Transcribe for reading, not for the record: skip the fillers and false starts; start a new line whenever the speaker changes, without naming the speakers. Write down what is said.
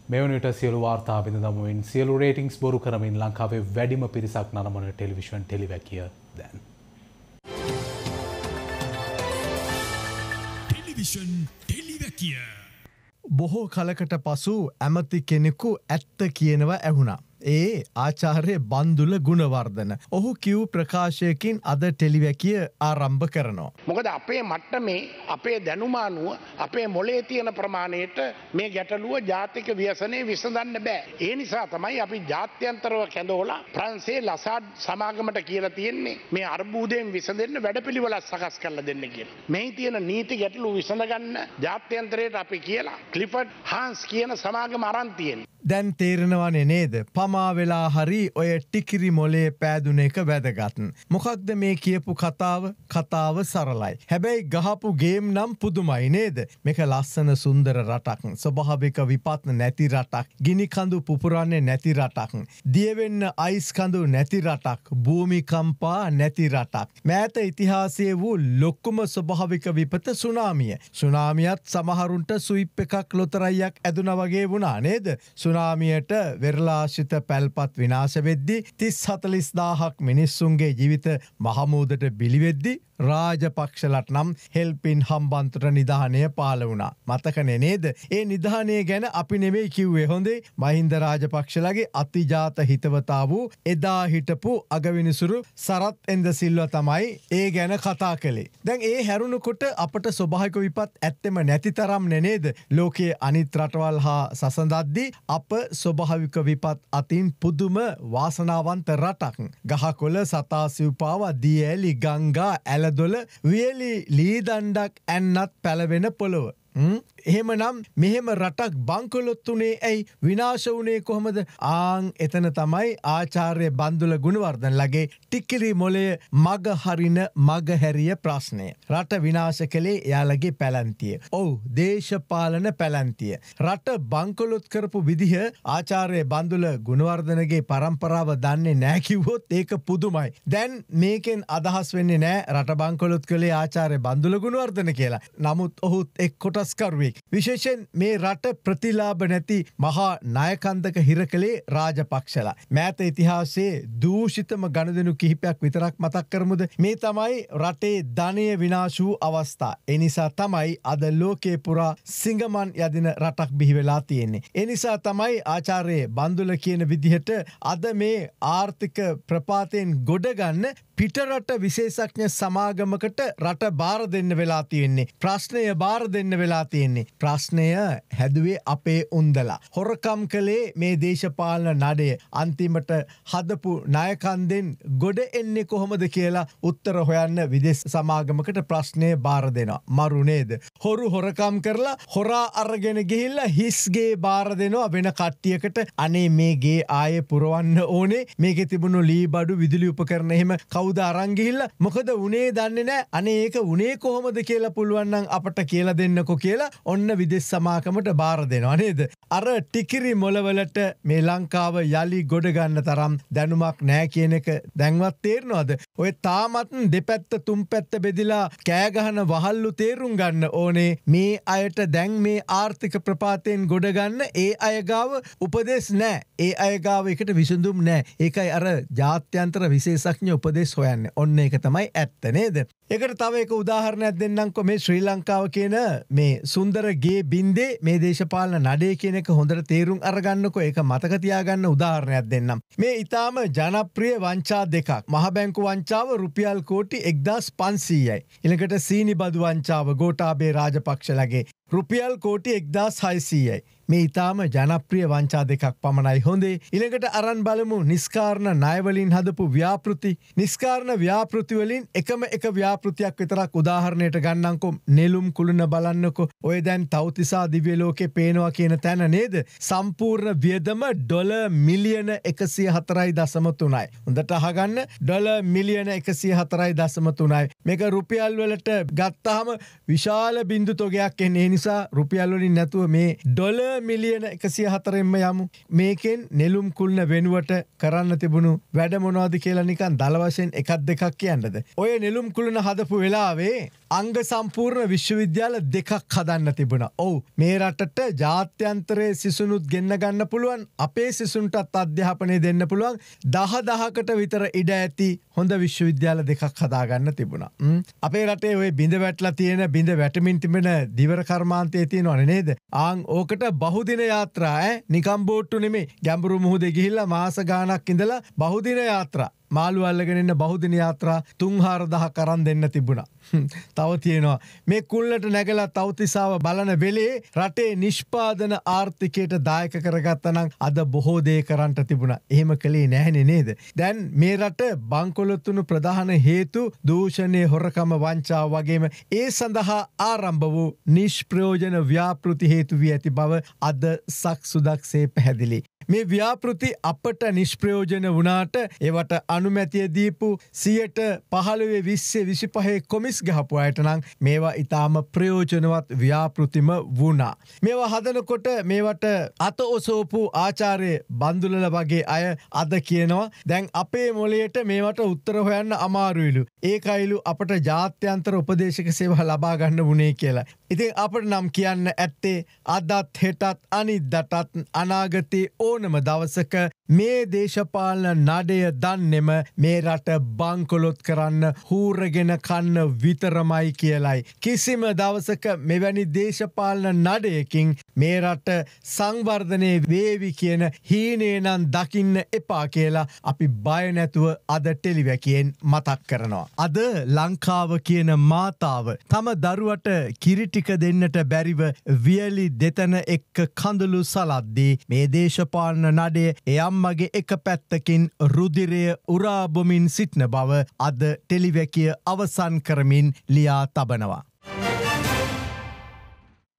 මේ වන විට සියලු වාර්තා බිඳ දමමින් සියලු රේටින්ග්ස් බොරු කරමින් ලංකාවේ වැඩිම පිරිසක් නරඹන ටෙලිවිෂන් ටෙලිවැකිය දැන්.
ටෙලිවිෂන් ටෙලිවැකිය.
බොහෝ කලකට පසු ඇමති කෙනෙකු ඇත්ත කියනවා ඇහුණා. ඒ ආචාර්ය බන්දුල ගුණවර්ධන. ඔහු කිව් ප්‍රකාශයකින් අද ටෙලිවැකිය ආරම්භ කරනවා.
මොකද අපේ මට්ටමේ අපේ දැනුම අනුව අපේ මොලේ තියෙන ප්‍රමාණයට මේ ගැටලුව ජාතික ව්‍යසනයේ විසඳන්න බෑ. ඒ නිසා තමයි අපි ජාත්‍යන්තරව කැඳවලා ප්‍රංශයේ ලසාඩ් සමාගමට කියලා තියෙන්නේ මේ අර්බුදයෙන් විසඳෙන්න වැඩපිළිවෙලක් සකස් කරලා දෙන්න කියලා. මෙහි තියෙන නීති ගැටලු විසඳගන්න ජාත්‍යන්තරයට අපි කියලා ක්ලිෆර්ඩ් හාන්ස් කියන සමාගම අරන් තියෙන්නේ.
දැන් තේරෙනවනේ නේද? පමා වෙලා හරි ඔය ටිකිරි මොලේ පෑදුන එක වැදගත්. මොකක්ද මේ කියපු කතාව සරලයි. හැබැයි ගහපු ගේම් නම් පුදුමයි නේද? මේක ලස්සන සුන්දර රටක්. ස්වභාවික විපත් නැති රටක්. ගිනි කඳු පුපුරන්නේ නැති රටක්. දියවෙන්න අයිස් කඳු නැති රටක්. භූමිකම්පා නැති රටක්. මෑත ඉතිහාසයේ වූ ලොකුම ස්වභාවික විපත සුනාමිය. සුනාමියත් සමහරුන්ට සුයිප් එකක් ලොතරැයියක් ඇදුනා වගේ වුණා නේද? සුනාමියට වෙරළාශ්‍රිත පැල්පත් විනාශ වෙද්දී 30-40,000ක් මිනිස්සුන්ගේ ජීවිත මහමූදට බිලිවෙද්දී රාජපක්ෂලට නම් හෙල්පින් හම්බන්තොට නිධානය පාල වුණා. මතකනේ නේද? ඒ නිධානය ගැන අපි නෙමෙයි කිව්වේ හොඳේ. මහින්ද රාජපක්ෂලගේ අතිජාත හිතවතා වූ එදා හිටපු අගවිනිසුරු සරත් එන්දසිල්ව තමයි ඒ ගැන කතා කළේ. දැන් ඒ හැරුණකොට අපට ස්වභාවික විපත් ඇත්තෙම නැති තරම් නේද? ලෝකයේ අනිත් රටවල් හා සසඳද්දී අප ස්වභාවික විපත් අතින් පුදුම වාසනාවන්ත රටක්. ගහකොළ සතා සිව්පාව දී ඇලි ගංගා ඇලදොල වියලි ලීදණ්ඩක් ඇන්නත් පැලවෙන පොළොව. එහෙමනම් මෙහෙම රටක් බංකොලොත් වුණේ ඇයි? විනාශ වුණේ කොහොමද? ආන් එතන තමයි ආචාර්ය බන්දුල ගුණවර්ධනලගේ ටිකිරි මොලේ මග හරින මග හැරිය ප්‍රශ්නය. රට විනාශ කළේ එයාලගේ පැලැන්තිය. ඔව්, දේශපාලන පැලැන්තිය. රට බංකොලොත් කරපු විදිහ ආචාර්ය බන්දුල ගුණවර්ධනගේ පරම්පරාව දන්නේ නැහැ කිව්වොත් ඒක පුදුමයි. දැන් මේකෙන් අදහස් වෙන්නේ නැහැ රට බංකොලොත් කළේ ආචාර්ය බන්දුල ගුණවර්ධන කියලා. නමුත් ඔහුත් එක් කොටස්කරුවෙක්. විශේෂයෙන් මේ රට ප්‍රතිලාභ නැති මහා නායකන්දක හිර කළේ රාජපක්ෂලා. මෑත ඉතිහාසයේ දූෂිතම ගණදෙනු කිහිපයක් විතරක් මතක් කරමුද? මේ තමයි රටේ ධනය විනාශ වූ අවස්ථා. ඒ නිසා තමයි අද ලෝකේ පුරා සිංගමන් යදින රටක් බිහි වෙලා තියෙන්නේ. ඒ නිසා තමයි ආචාර්ය බන්දුල කියන විදිහට අද මේ ආර්ථික ප්‍රපාතයෙන් ගොඩ ගන්න පිටරට විශේෂඥ සමාගමකට රට බාර දෙන්න වෙලා තියෙන්නේ. ප්‍රශ්නය බාර දෙන්න වෙලා තියෙන්නේ. ප්‍රශ්නය හැදුවේ අපේ උන්දලා. හොරකම් කළේ මේ දේශපාලන නඩය. අන්තිමට හදපු නායකන්දෙන් ගොඩ එන්නේ කොහොමද කියලා උත්තර හොයන්න විදේශ සමාගමකට ප්‍රශ්නය බාර දෙනවා. මරු නේද? හොරු හොරකම් කරලා හොරා අරගෙන ගිහිල්ලා හිස්ගේ බාර දෙනවා වෙන කට්ටියකට. අනේ මේ ගේ ආයේ පුරවන්න ඕනේ. මේකේ තිබුණු ලී බඩු විදුලි උපකරණ එහෙම කවුද අරන් ගිහිල්ලා? මොකද උනේ දන්නේ නැහැ. අනේ ඒක උනේ කොහොමද කියලා පුළුවන් නම් අපට කියලා දෙන්නකෝ කියලා ඔන්න විදේශ සමාගමට බාර දෙනවා නේද? අර ටිකිරි මොලවලට මේ ලංකාව යලි ගොඩ ගන්න තරම් දැනුමක් නැහැ කියන එක දැන්වත් තේරෙනවද? ඔය තාමත් දෙපැත්ත තුන් පැත්ත බෙදිලා කෑ ගහන වහල්ලු තේරුම් ගන්න ඕනේ. මේ අයට දැන් මේ ආර්ථික ප්‍රපාතයෙන් ගොඩ ගන්න ඒ අය ගාව උපදෙස් නැහැ. ඒ අය ගාව එකට විසඳුම් නැහැ. ඒකයි අර ජාත්‍යන්තර විශේෂඥ උපදෙස් හොයන්නේ. ඔන්න ඒක තමයි ඇත්ත නේද? ඒකට තව එක උදාහරණයක් දෙන්නම්කො. මේ ශ්‍රී ලංකාව කියන මේ සුන්දර ගේ බින්දේ මේ දේශපාලන නඩේ කියන එක හොඳට තේරුම් අරගන්නකො. ඒක මතක තියාගන්න උදාහරණයක් දෙන්නම්. මේ ඊටාම ජනප්‍රිය වංචා දෙකක්. මහ බැංකු වංචාව රුපියල් කෝටි 1500යි. ඊළඟට සීනි බදු වංචාව ගෝඨාභය රාජපක්ෂලගේ රුපියල් කෝටි 1600යි. මේ ඊටාම ජනප්‍රිය වංචා දෙකක් පමණයි හොඳේ. ඊළඟට අරන් බලමු නිස්කාරණ ණය වලින් හදපු ව්‍යාපෘති. නිස්කාරණ ව්‍යාපෘති වලින් එකම එක ව්‍යාපෘතියක් විතරක් උදාහරණයට ගන්නම්කො. නෙළුම් කුළුණ බලන්නකො. ඔය දැන් තවතිසා දිව්‍ය ලෝකේ පේනවා කියන තැන නේද? සම්පූර්ණ වියදම ඩොලර් මිලියන 104.3යි. හොඳට අහගන්න. ඩොලර් මිලියන 104.3යි. මේක රුපියල් වලට ගත්තාම විශාල බින්දු තොගයක් එන්නේ. ඒ නිසා රුපියල් වලින් නැතුව මේ ඩොලර් මිලියන 104ෙන්ම යමු. මේකෙන් නෙළුම් කුළුණ වෙනුවට කරන්න තිබුණු වැඩ මොනවද කියලා නිකන් දල වශයෙන් එකක් දෙකක් කියන්නද? ඔය නෙළුම් කුළුණ හදපු වෙලාවේ අංග සම්පූර්ණ විශ්වවිද්‍යාල දෙකක් හදන්න තිබුණා. ඔව් මේ රටට ජාත්‍යන්තරයේ සිසුනුත් ගෙන්න ගන්න පුළුවන් අපේ සිසුන්ටත් අධ්‍යාපනය දෙන්න පුළුවන් 10,000කට විතර ඉඩ ඇති හොඳ විශ්වවිද්‍යාල දෙකක් හදාගන්න තිබුණා. අපේ රටේ ඔය බිඳ වැටලා තියෙන බිඳ වැටමින් තිබෙන දිවර කර්මාන්තයේ තියෙනවනේ නේද? ආන් ඕකට බහුදින යාත්‍රා නිකම් බෝට්ටු නෙමෙයි. ගැඹුරු මුහුදේ ගිහිල්ලා මාස ගාණක් ඉඳලා බහුදින යාත්‍රා මාළු අල්ලගෙන එන්න බහුදින යාත්‍රා 3-4,000 අරන් දෙන්න තිබුණා. තව තියෙනවා මේ කුල්ලට නැගලා තවතිසාව බලන වෙලේ රටේ නිෂ්පාදන ආර්ථිකයට දායක කරගත්තා නම් අද බොහෝ දේ කරන්නට තිබුණා. එහෙම කළේ නැහනේ නේද? දැන් මේ රට බංකොලොත් වුණු ප්‍රධාන හේතු දූෂණය, හොරකම, වංචාව වගේම ඒ සඳහා ආරම්භ වූ නිෂ්ප්‍රයෝජන ව්‍යාපෘති හේතු වී ඇති බව අද සක්සුදක්සේ පැහැදිලි. මේ ව්‍යාපෘති අපට නිෂ්ප්‍රයෝජන වුණාට ඒවට අනුමැතිය දීපු 15-20-25 කොමිස් ගහපු අයට නම් මේවා ඉතාම ප්‍රයෝජනවත් ව්‍යාපෘතිම වුණා. මේවා හදනකොට මේවට අත ඔසෝපු ආචාර්ය බන්දුලල වගේ අය අද කියනවා දැන් අපේ මොලයට මේවට උත්තර හොයන්න අමාරුයිලු. ඒකයිලු අපට ජාත්‍යන්තර උපදේශක සේවා ලබා ගන්න වුණේ කියලා. ඉතින් අපට නම් කියන්න ඇත්තේ අදත් හෙටත් අනිද්දාටත් අනාගතේ ඕනම දවසක මේ දේශපාලන නඩය දන්නෙම මේ රට බංකොලොත් කරන්න හූරගෙන කන්න විතරමයි කියලයි. කිසිම දවසක මෙවැනි දේශපාලන නඩයකින් මේ රට සංවර්ධනය වේවි කියන හීනේ නම් දකින්න එපා කියලා අපි බය නැතුව අද ටෙලිවැකියෙන් මතක් කරනවා. අද ලංකාව කියන මාතාව තම දරුවට කිරිටික දෙන්නට බැරිව වියලි දෙතන එක්ක කඳුළු සලද්දී මේ දේශපාලන නඩය එයම්මගේ එක පැත්තකින් රුධිරය උරාබොමින් සිටන බව අද ටෙලිවැකිය අවසන් කරමින් ලියා තබනවා.